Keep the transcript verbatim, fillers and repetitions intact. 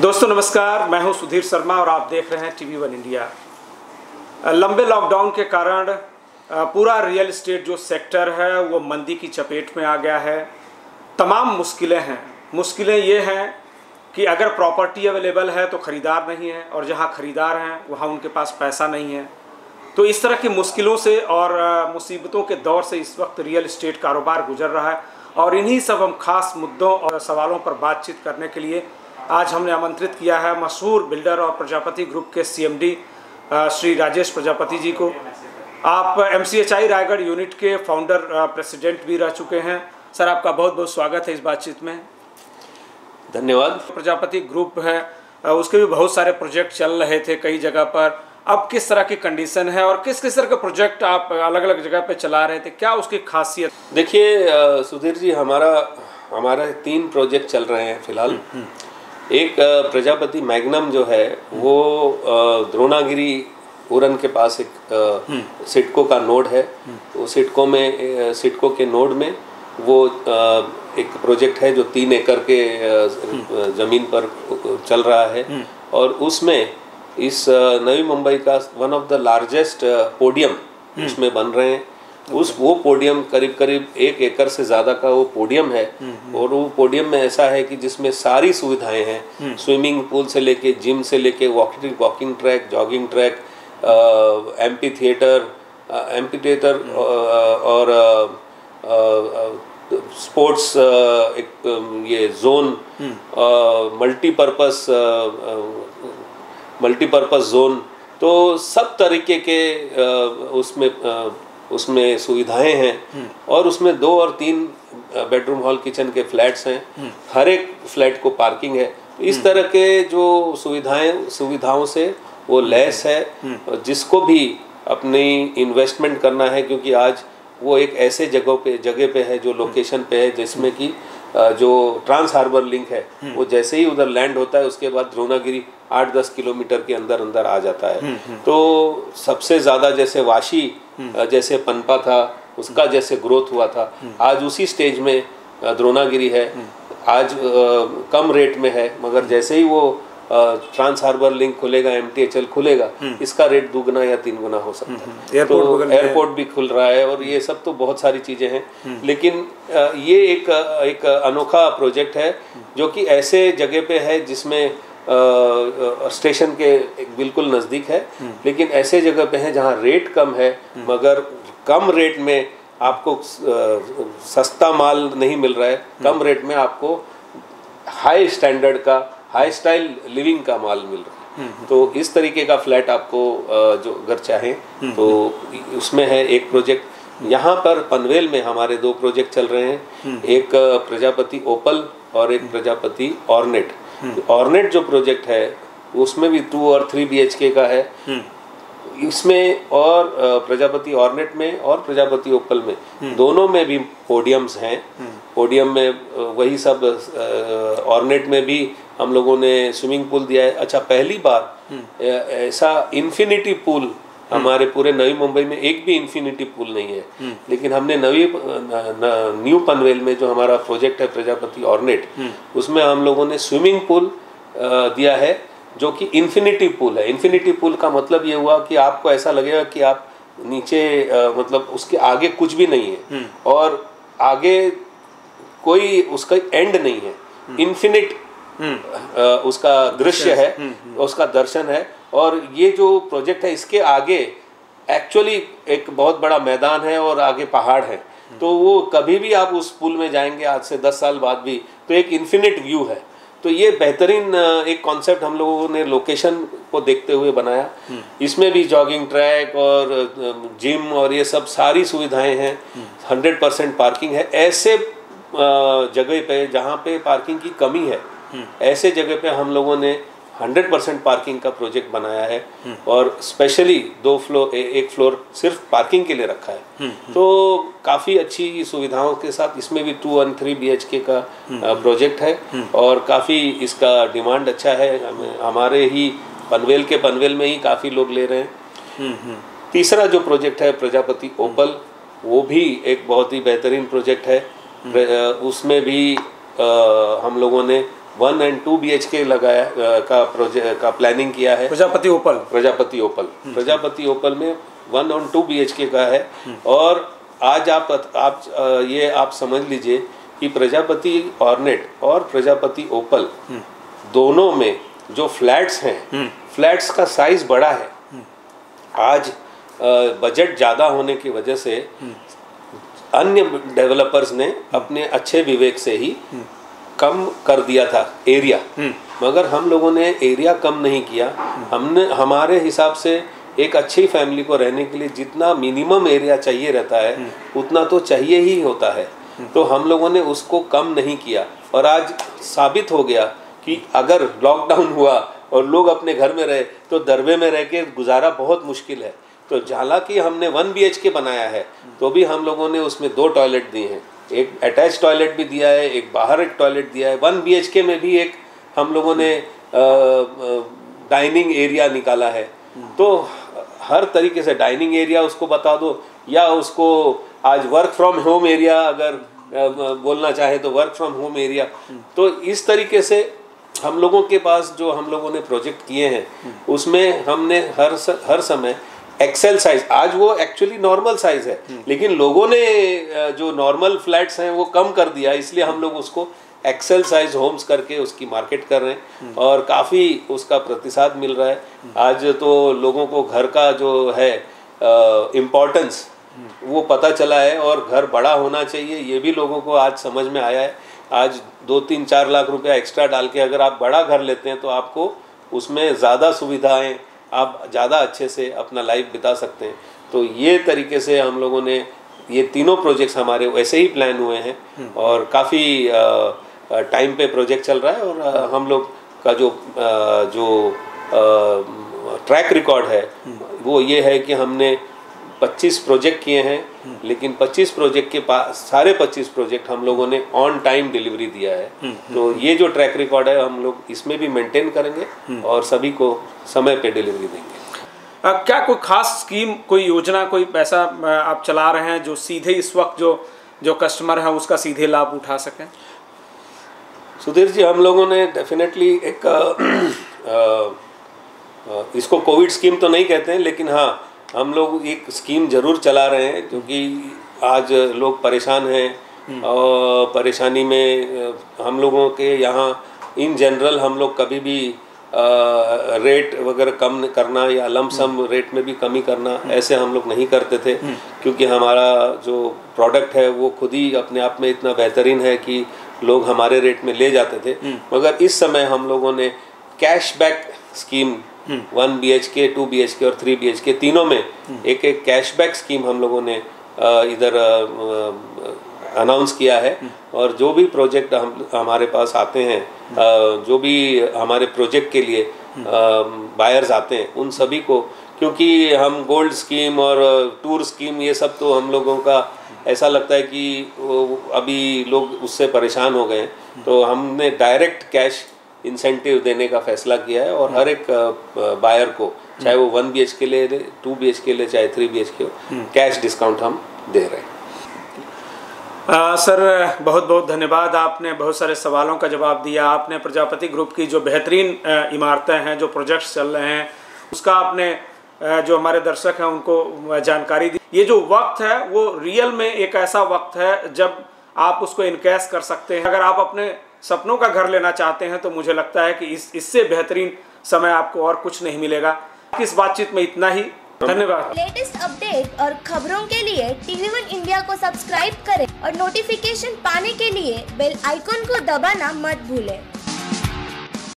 दोस्तों नमस्कार, मैं हूं सुधीर शर्मा और आप देख रहे हैं टीवी वन इंडिया। लंबे लॉकडाउन के कारण पूरा रियल एस्टेट जो सेक्टर है वो मंदी की चपेट में आ गया है। तमाम मुश्किलें हैं। मुश्किलें ये हैं कि अगर प्रॉपर्टी अवेलेबल है तो ख़रीदार नहीं है, और जहां ख़रीदार हैं वहां उनके पास पैसा नहीं है। तो इस तरह की मुश्किलों से और मुसीबतों के दौर से इस वक्त रियल एस्टेट कारोबार गुजर रहा है, और इन्हीं सब हम खास मुद्दों और सवालों पर बातचीत करने के लिए आज हमने आमंत्रित किया है मशहूर बिल्डर और प्रजापति ग्रुप के सीएमडी श्री राजेश प्रजापति जी को। आप एमसीएचआई रायगढ़ यूनिट के फाउंडर प्रेसिडेंट भी रह चुके हैं। सर, आपका बहुत बहुत स्वागत है इस बातचीत में। धन्यवाद। प्रजापति ग्रुप है, उसके भी बहुत सारे प्रोजेक्ट चल रहे थे कई जगह पर। अब किस तरह की कंडीशन है और किस किस तरह के प्रोजेक्ट आप अलग अलग जगह पे चला रहे थे, क्या उसकी खासियत? देखिए सुधीर जी, हमारा हमारा तीन प्रोजेक्ट चल रहे हैं फिलहाल। एक प्रजापति मैग्नम जो है वो द्रोणागिरी उरन के पास एक सिडको का नोड है। तो सिडको में सिडको के नोड में वो एक प्रोजेक्ट है जो तीन एकड़ के ज़मीन पर चल रहा है, और उसमें इस नवी मुंबई का one of the largest podium उसमें बन रहे हैं। उस वो पोडियम करीब करीब एक एकड़ से ज़्यादा का वो पोडियम है, और वो पोडियम में ऐसा है कि जिसमें सारी सुविधाएं हैं, स्विमिंग पूल से लेके जिम से लेके walking walking track, jogging track, amphitheatre amphitheatre और स्पोर्ट्स एक ये जोन, मल्टीपर्पस मल्टीपर्पस जोन। तो सब तरीके के उसमें उसमें सुविधाएं हैं, और उसमें दो और तीन बेडरूम हॉल किचन के फ्लैट्स हैं। हर एक फ्लैट को पार्किंग है। इस तरह के जो सुविधाएं सुविधाओं से वो लैस है। जिसको भी अपनी इन्वेस्टमेंट करना है, क्योंकि आज वो एक ऐसे जगह पे जगह पे है जो लोकेशन पे है जिसमें कि जो ट्रांस हार्बर लिंक है वो जैसे ही उधर लैंड होता है उसके बाद द्रोणागिरी आठ दस किलोमीटर के अंदर अंदर आ जाता है। तो सबसे ज़्यादा जैसे वाशी जैसे पनपा था, उसका जैसे ग्रोथ हुआ था, आज उसी स्टेज में द्रोणागिरी है। आज कम रेट में है, मगर जैसे ही वो ट्रांस हार्बर लिंक खुलेगा, एमटीएचएल खुलेगा, इसका रेट दुगना या तीन गुना हो सकता है। एयरपोर्ट तो एयरपोर्ट भी खुल रहा है, और ये सब तो बहुत सारी चीज़ें हैं। लेकिन ये एक एक अनोखा प्रोजेक्ट है जो कि ऐसे जगह पे है जिसमें स्टेशन के बिल्कुल नज़दीक है, लेकिन ऐसे जगह पे है जहाँ रेट कम है, मगर कम रेट में आपको सस्ता माल नहीं मिल रहा है। कम रेट में आपको हाई स्टैंडर्ड का, हाई स्टाइल लिविंग का माल मिल रहा है। तो इस तरीके का फ्लैट आपको जो अगर चाहें तो उसमें है एक प्रोजेक्ट। यहाँ पर पनवेल में हमारे दो प्रोजेक्ट चल रहे हैं, एक प्रजापति ओपल और एक प्रजापति ऑर्नेट। ऑर्नेट जो प्रोजेक्ट है उसमें भी टू और थ्री बी एच के का है। इसमें और प्रजापति ऑर्नेट में और प्रजापति ओपल में दोनों में भी पोडियम्स हैं। पोडियम में वही सब, ऑर्नेट में भी हम लोगों ने स्विमिंग पूल दिया है। अच्छा, पहली बार ऐसा इन्फिनिटी पूल हमारे पूरे नवी मुंबई में एक भी इन्फिनिटी पूल नहीं है, लेकिन हमने नवी न्यू पनवेल में जो हमारा प्रोजेक्ट है प्रजापति ऑर्नेट, उसमें हम लोगों ने स्विमिंग पूल दिया है जो कि इन्फिनिटी पूल है। इन्फिनिटी पूल का मतलब ये हुआ कि आपको ऐसा लगेगा कि आप नीचे आ, मतलब उसके आगे कुछ भी नहीं है, और आगे कोई उसका एंड नहीं है। इन्फिनिट उसका दृश्य है, उसका दर्शन है। और ये जो प्रोजेक्ट है इसके आगे एक्चुअली एक बहुत बड़ा मैदान है और आगे पहाड़ है। तो वो कभी भी आप उस पुल में जाएंगे आज से दस साल बाद भी, तो एक इन्फिनिट व्यू है। तो ये बेहतरीन एक कॉन्सेप्ट हम लोगों ने लोकेशन को देखते हुए बनाया। इसमें भी जॉगिंग ट्रैक और जिम और ये सब सारी सुविधाएं हैं। हंड्रेड परसेंट पार्किंग है। ऐसे जगह पे जहाँ पे पार्किंग की कमी है, ऐसे जगह पे हम लोगों ने हंड्रेड परसेंट पार्किंग का प्रोजेक्ट बनाया है, और स्पेशली दो फ्लोर एक फ्लोर सिर्फ पार्किंग के लिए रखा है। तो काफ़ी अच्छी सुविधाओं के साथ इसमें भी two one three B H K का प्रोजेक्ट है, और काफ़ी इसका डिमांड अच्छा है। हमारे ही पनवेल के पनवेल में ही काफ़ी लोग ले रहे हैं। तीसरा जो प्रोजेक्ट है प्रजापति ओपल, वो भी एक बहुत ही बेहतरीन प्रोजेक्ट है। उसमें भी आ, हम लोगों ने one and two B H K लगाया का प्रोजेक्ट का प्लानिंग किया है। प्रजापति ओपल प्रजापति ओपल प्रजापति ओपल में वन और टू बी एच के का है। और आज आप आप ये आप समझ लीजिए कि प्रजापति ऑर्नेट और प्रजापति ओपल दोनों में जो फ्लैट्स हैं, फ्लैट्स का साइज बड़ा है। आज बजट ज़्यादा होने की वजह से अन्य डेवलपर्स ने अपने अच्छे विवेक से ही कम कर दिया था एरिया, मगर हम लोगों ने एरिया कम नहीं किया। हमने हमारे हिसाब से एक अच्छी फैमिली को रहने के लिए जितना मिनिमम एरिया चाहिए रहता है उतना तो चाहिए ही होता है, तो हम लोगों ने उसको कम नहीं किया। और आज साबित हो गया कि अगर लॉकडाउन हुआ और लोग अपने घर में रहे तो दरबे में रह के गुजारा बहुत मुश्किल है। तो हालांकि हमने वन बी एच के बनाया है तो भी हम लोगों ने उसमें दो टॉयलेट दिए हैं, एक अटैच टॉयलेट भी दिया है, एक बाहर एक टॉयलेट दिया है। वन बी एच के में भी एक हम लोगों ने डाइनिंग एरिया निकाला है। तो हर तरीके से डाइनिंग एरिया उसको बता दो, या उसको आज वर्क फ्रॉम होम एरिया अगर बोलना चाहे तो वर्क फ्रॉम होम एरिया। तो इस तरीके से हम लोगों के पास जो हम लोगों ने प्रोजेक्ट किए हैं उसमें हमने हर स, हर समय एक्सेल साइज, आज वो एक्चुअली नॉर्मल साइज है लेकिन लोगों ने जो नॉर्मल फ्लैट्स हैं वो कम कर दिया, इसलिए हम लोग उसको एक्सेल साइज होम्स करके उसकी मार्केट कर रहे हैं और काफ़ी उसका प्रतिसाद मिल रहा है। आज तो लोगों को घर का जो है इम्पोर्टेंस वो पता चला है और घर बड़ा होना चाहिए ये भी लोगों को आज समझ में आया है। आज दो तीन चार लाख रुपया एक्स्ट्रा डाल के अगर आप बड़ा घर लेते हैं तो आपको उसमें ज़्यादा सुविधाएं, आप ज़्यादा अच्छे से अपना लाइफ बिता सकते हैं। तो ये तरीके से हम लोगों ने ये तीनों प्रोजेक्ट्स हमारे वैसे ही प्लान हुए हैं और काफ़ी टाइम पे प्रोजेक्ट चल रहा है। और हम लोग का जो जो ट्रैक रिकॉर्ड है वो ये है कि हमने पच्चीस प्रोजेक्ट किए हैं, लेकिन पच्चीस प्रोजेक्ट के पास सारे पच्चीस प्रोजेक्ट हम लोगों ने ऑन टाइम डिलीवरी दिया है। तो ये जो ट्रैक रिकॉर्ड है हम लोग इसमें भी मेंटेन करेंगे और सभी को समय पे डिलीवरी देंगे। आ, क्या कोई खास स्कीम, कोई योजना, कोई पैसा आप चला रहे हैं जो सीधे इस वक्त जो जो कस्टमर है उसका सीधे लाभ उठा सकें? सुधीर जी, हम लोगों ने डेफिनेटली एक आ, आ, इसको कोविड स्कीम तो नहीं कहते हैं, लेकिन हाँ हम लोग एक स्कीम ज़रूर चला रहे हैं क्योंकि आज लोग परेशान हैं और परेशानी में हम लोगों के यहाँ इन जनरल हम लोग कभी भी आ, रेट वगैरह कम करना या लमसम रेट में भी कमी करना ऐसे हम लोग नहीं करते थे, क्योंकि हमारा जो प्रोडक्ट है वो खुद ही अपने आप में इतना बेहतरीन है कि लोग हमारे रेट में ले जाते थे। मगर इस समय हम लोगों ने cashback scheme one B H K, two B H K और थ्री बी एच के तीनों में एक एक कैशबैक स्कीम हम लोगों ने इधर अनाउंस किया है। और जो भी प्रोजेक्ट हम हमारे पास आते हैं, जो भी हमारे प्रोजेक्ट के लिए बायर्स आते हैं उन सभी को, क्योंकि हम गोल्ड स्कीम और टूर स्कीम ये सब तो हम लोगों का ऐसा लगता है कि अभी लोग उससे परेशान हो गए हैं, तो हमने डायरेक्ट कैश इंसेंटिव देने का फैसला किया है और हर एक बायर को, चाहे वो वन बी एच के ले, टू बी एच के ले, चाहे थ्री बी एच के हो, कैश डिस्काउंट हम दे रहे हैं। आ, सर बहुत बहुत धन्यवाद, आपने बहुत सारे सवालों का जवाब दिया। आपने प्रजापति ग्रुप की जो बेहतरीन इमारतें हैं, जो प्रोजेक्ट्स चल रहे हैं, उसका आपने जो हमारे दर्शक हैं उनको जानकारी दी। ये जो वक्त है वो रियल में एक ऐसा वक्त है जब आप उसको इनकैश कर सकते हैं। अगर आप अपने सपनों का घर लेना चाहते हैं तो मुझे लगता है कि इस इससे बेहतरीन समय आपको और कुछ नहीं मिलेगा। इस बातचीत में इतना ही, धन्यवाद। लेटेस्ट अपडेट और खबरों के लिए टीवी वन इंडिया को सब्सक्राइब करें और नोटिफिकेशन पाने के लिए बेल आइकॉन को दबाना मत भूलें।